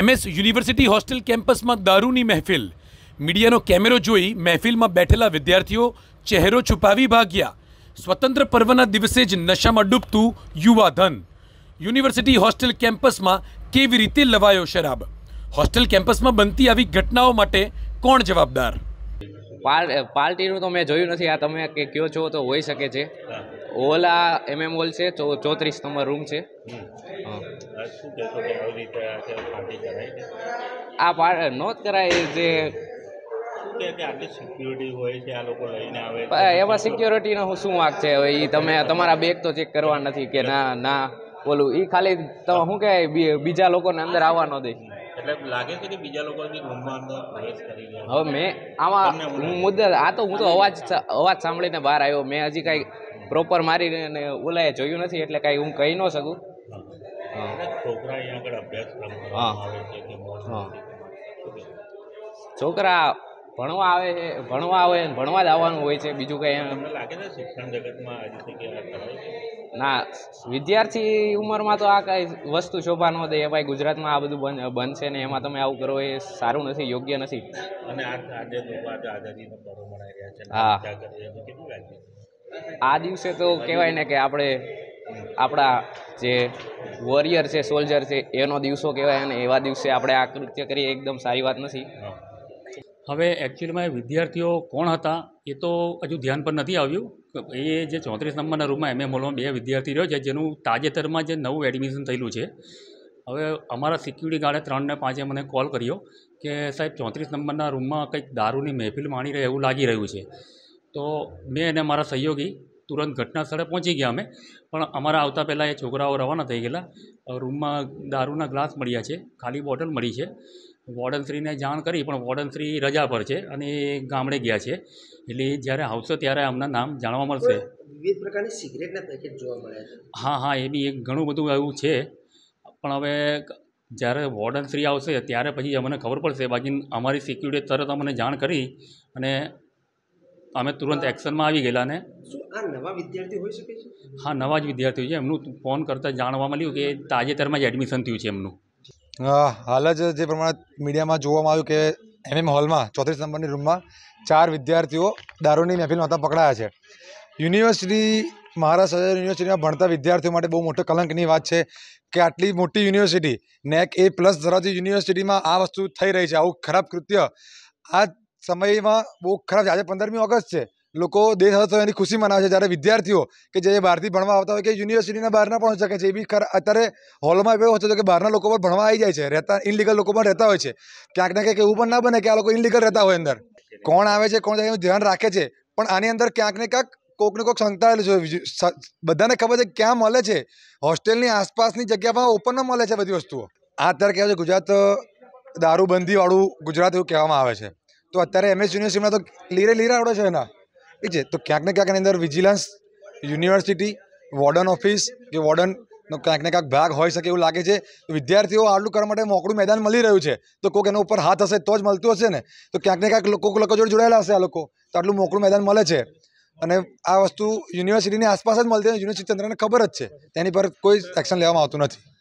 MS university hostel campus में दारूनी महफिल। मीडियानो कैमरो जोई महफिल में बैठेला विद्यार्थीओ चेहरो छुपावी भाग्या। स्वतंत्र पर्वना दिवसे ज नशामां डूबतुं युवाधन। यूनिवर्सिटी होस्टेल केम्पस में केवी रीते लवायो शराब। होस्टेल केम्पस में बनती आवी घटनाओं माटे कोण जवाबदार? पार्टीનું તો મેં જોયું નથી। આ તમે કે કયો છો તો હોઈ શકે છે। ઓલા MM હોલ છે, 34 નંબર રૂમ છે। આ નોંધ કરાય જે એમાં સિક્યોરિટીનો શું વાંક છે? હવે એ તમે તમારા બેગ તો ચેક કરવા નથી કે ના બોલું એ ખાલી શું કહેવાય બીજા લોકોને અંદર આવવા ન દે। એટલે લાગે છે કે બીજા લોકો રૂમમાં અંદર પ્રવેશ કરી ગયા। હવે મેં આમાં મુદ્દા હું તો અવાજ સાંભળીને બહાર આવ્યો। મેં હજી કાંઈ પ્રોપર મારીને ઓલાએ જોયું નથી એટલે કાંઈ હું કહી ન શકું। છોકરા અહીંયા આગળ અભ્યાસક્રમ આવે છે કે છોકરા ભણવા આવે છે, ભણવા જ આવવાનું હોય છે। બીજું કંઈ તમને લાગે છે શિક્ષણ જગતમાં આ રીતે કે કરાય છે? ના, વિદ્યાર્થી ઉંમરમાં તો આ કાંઈ વસ્તુ શોભા ન દે। ભાઈ ગુજરાતમાં આ બધું બંધ છે ને એમાં તમે આવું કરો એ સારું નથી, યોગ્ય નથી। અને આજે લોકો આઝાદીનો પર્વ મનાઈ રહ્યા છે, હા, કેટલું લાગે? આ દિવસે તો કહેવાય ને કે આપણા જે વોરિયર છે, સોલ્જર છે એનો દિવસો કહેવાય અને એવા દિવસે આપણે આ કૃત્ય કરીએ એકદમ સારી વાત નથી। હવે એકચ્યુઅલીમાં વિદ્યાર્થીઓ કોણ હતા એ તો હજુ ધ્યાન પર નથી આવ્યું। એ જે 34 નંબરના રૂમમાં MM હોલમાં 2 વિદ્યાર્થી રહ્યો છે જેનું તાજેતરમાં જે નવું એડમિશન થયેલું છે। હવે અમારા સિક્યુરિટી ગાર્ડે 3 ને 5 મને કોલ કર્યો કે સાહેબ 34 નંબરના રૂમમાં કંઈક દારૂની મહેફિલ માણી રહે એવું લાગી રહ્યું છે। તો મેં અને મારા સહયોગી તુરંત ઘટના સ્થળે પહોંચી ગયા અમે। પણ અમારા આવતા પહેલાં એ છોકરાઓ રવાના થઈ ગયેલા। રૂમમાં દારૂના ગ્લાસ મળ્યા છે, ખાલી બોટલ મળી છે। વોર્ડનશ્રીને જાણ કરી પણ વોર્ડનશ્રી રજા પર છે અને એ ગામડે ગયા છે। એટલે જ્યારે આવશે ત્યારે અમને નામ જાણવા મળશે। વિવિધ પ્રકારની સિગરેટના પેકેટ જોવા મળ્યા છે। હા, એ બી એક ઘણું બધું એવું છે। પણ હવે જ્યારે વોર્ડનશ્રી આવશે ત્યારે પછી અમને ખબર પડશે। બાકી અમારી સિક્યુરિટી તરત અમને જાણ કરી અને અમે તુરંત એક્શનમાં આવી ગયેલા। ને શું આ નવા વિદ્યાર્થી હોઈ શકે છે? હા, નવા જ વિદ્યાર્થીઓ છે। એમનું ફોન કરતાં જાણવા મળ્યું કે તાજેતરમાં જ એડમિશન થયું છે એમનું। હાલ જ જે પ્રમાણે મીડિયામાં જોવામાં આવ્યું કે MM હોલમાં 34 નંબરની રૂમમાં 4 વિદ્યાર્થીઓ દારૂની મહેફિલમાં હતા પકડાયા છે। યુનિવર્સિટી મહારાષ્ટ્ર યુનિવર્સિટીમાં ભણતા વિદ્યાર્થીઓ માટે બહુ મોટો કલંકની વાત છે કે આટલી મોટી યુનિવર્સિટી NAC A+ ધરાવતી યુનિવર્સિટીમાં આ વસ્તુ થઈ રહી છે। આવું ખરાબ કૃત્ય આ સમયમાં બહુ ખરાબ છે। આજે 15મી ઓગસ્ટ છે, લોકો દેશ હતો એની ખુશી મનાવે છે, જ્યારે વિદ્યાર્થીઓ કે જે બહારથી ભણવા આવતા હોય કે યુનિવર્સિટીના બહારના પણ શકે છે, એ બી અત્યારે હોલમાં એવો હતો કે બહારના લોકો પણ ભણવા આવી જાય છે, રહેતા ઇનલીગલ લોકો પણ રહેતા હોય છે। ક્યાંક ને ક્યાંક એવું પણ ના બને કે આ લોકો ઇનલીગલ રહેતા હોય, અંદર કોણ આવે છે કોણ જાય એનું ધ્યાન રાખે છે, પણ આની અંદર ક્યાંક ને ક્યાંક કોઈક ને કોઈક સંકળાયેલું છે। બધાને ખબર છે ક્યાં મળે છે, હોસ્ટેલની આસપાસની જગ્યામાં ઓપનમાં મળે છે બધી વસ્તુઓ। આ અત્યારે કહેવાય છે ગુજરાત દારૂબંધીવાળું ગુજરાત એવું કહેવામાં આવે છે। તો અત્યારે MS યુનિવર્સિટીમાં તો લીરા આવડે છે એના એ છે। તો ક્યાંક ને ક્યાંક એની અંદર વિજિલન્સ, યુનિવર્સિટી, વોર્ડન ઓફિસ કે વોર્ડનનો ક્યાંક ને ક્યાંક ભાગ હોઈ શકે એવું લાગે છે। તો વિદ્યાર્થીઓ આટલું કરવા માટે મોકળું મેદાન મળી રહ્યું છે, તો કોઈક એના ઉપર હાથ હશે તો જ મળતું હશે ને। તો ક્યાંક ને ક્યાંક લોકો જોડે જોડાયેલા હશે આ લોકો, તો આટલું મોકળું મેદાન મળે છે અને આ વસ્તુ યુનિવર્સિટીની આસપાસ જ મળતી હોય, યુનિવર્સિટી તંત્રને ખબર જ છે, તેની પર કોઈ એક્શન લેવામાં આવતું નથી।